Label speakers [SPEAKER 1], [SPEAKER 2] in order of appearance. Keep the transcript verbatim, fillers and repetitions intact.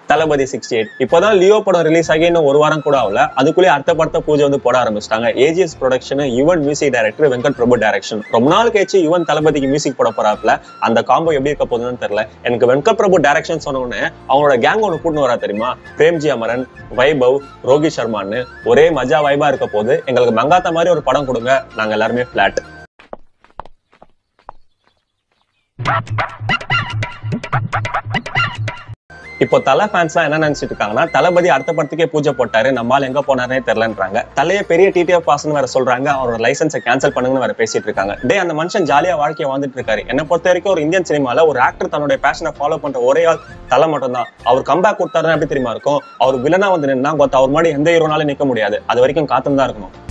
[SPEAKER 1] தளபதி sixty eight இப்போதான் Leo படம் release ஆகி இன்னும் ஒரு வாரம் கூட ஆகல, அதுக்குள்ளேயே அடுத்த படத்தை பூஜை வந்து போட ஆரம்பிச்சிட்டாங்க. AGS production, Yuvan music director, Venkat Prabhu direction. ரொம்ப நாள் கழிச்சு யுவன் தளபதிக்கு மியூசிக் போட போறாப்ல. அந்த காம்போ எப்படி இருக்க போகுதுன்னு தெரியல. எனக்கு வெங்கட் பிரபு டைரக்ஷன் சொன்ன உடனே அவங்களோட கேங் ஒன்று கூட்டு வரா தெரியுமா? பிரேம்ஜி அமரன், வைபவ், ரோஹித் சர்மான்னு ஒரே மஜா வைபா இருக்க போது. எங்களுக்கு மங்காத்த மாதிரி ஒரு படம் கொடுங்க, நாங்க எல்லாருமே பிளாட். இப்போ தலை ஃபேன்ஸ் என்ன நினைச்சிட்டு இருக்காங்கன்னா, தளபதி அடுத்த படத்துக்கே பூஜை போட்டாரு, நம்மால் எங்க போனாரே தெரியலன்றாங்க. தலையை பெரிய டிடிஎஃப் பாஸ்ன்னு வேற சொல்றாங்க, அவரோட லைசன்ஸை கேன்சல் பண்ணுங்கன்னு வேற பேசிட்டு இருக்காங்க. டே, அந்த மனுஷன் ஜாலியா வாழ்க்கையை வாழ்ந்துட்டு இருக்காரு. என்ன பொறுத்த வரைக்கும் ஒரு இந்தியன் சினிமால ஒரு ஆக்டர் தன்னுடைய பேஷனை ஃபாலோ பண்ற ஒரே ஆள் தலை மட்டும் தான். அவர் கம்பேக் கொடுத்தாருன்னா எப்படி தெரியுமா இருக்கும்? அவர் வில்லனா வந்து நின்னா அவர் மாதிரி எந்த ஹீரோனாலும் நிக்க முடியாது. அது வரைக்கும் காத்துன்னு தான் இருக்கணும்.